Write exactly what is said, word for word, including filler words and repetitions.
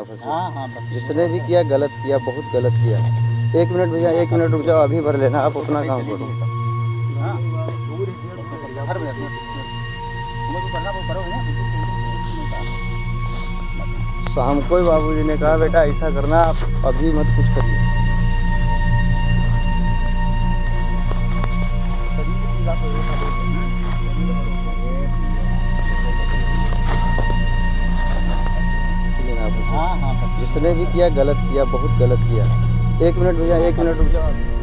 ना फंसे। जिसने भी किया गलत किया, बहुत गलत किया। एक मिनट भैया, एक मिनट रुक जाओ, अभी भर लेना, आप अपना काम करो। शाम को ही बाबूजी ने कहा बेटा ऐसा करना, आप अभी मत कुछ करिए। जिसने भी किया गलत किया, बहुत गलत किया। एक मिनट भैया, एक मिनट रुक जाओ।